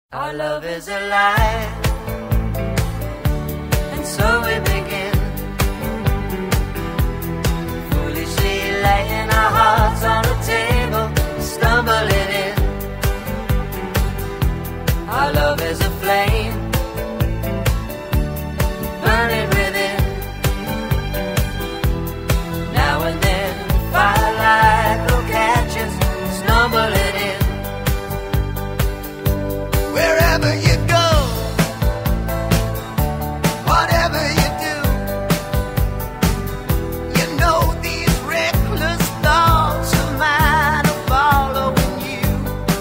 Our love is alive, and so we begin, foolishly laying our hearts on the table, stumbling in. Our love is a flame, burning within. Now and then, firelight will catch us, stumbling in. Wherever you go, whatever you do, you know these reckless thoughts of mine are following you.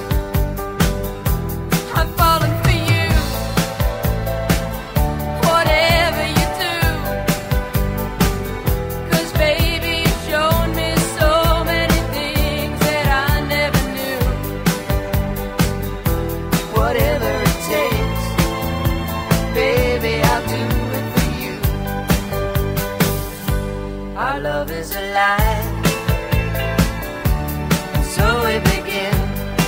I'm falling for you, whatever you do, 'cause baby you've shown me so many things that I never knew. Whatever it takes, baby, I'll do it for you. Our love is alive, and so we begin,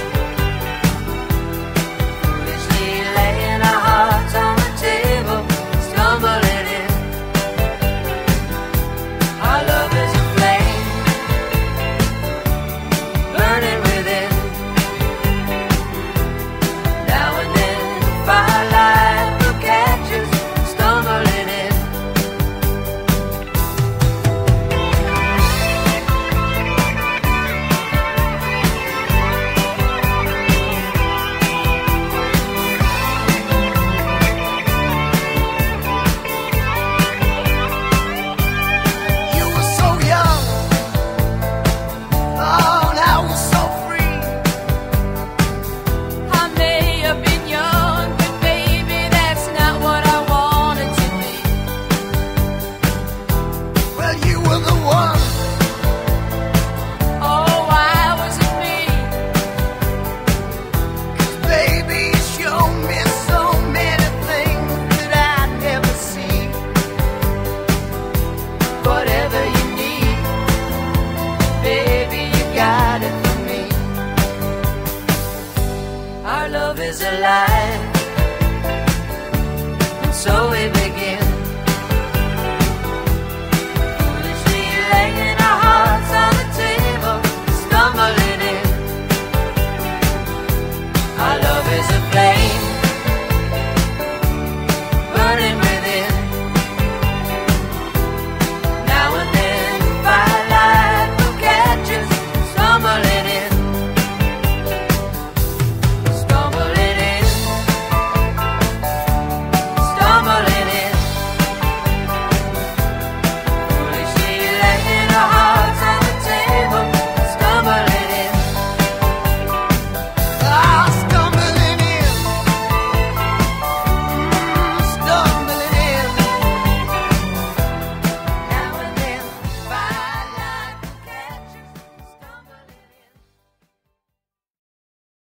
foolishly laying our hearts on the table, stumbling in. Our love is a flame, burning within. Now and then, firelight will catch us, stumbling in. You were so young, oh, and I was so free. I may have been young, but baby that's not what I wanted to be. Well, you were the one. Oh, why was it me? Baby, you showed me so many things that I'd never see. Whatever you need, baby, you got it for me. Our love is alive, and so we begin, foolishly laying our hearts on the table, stumbling in. Our love is a flame,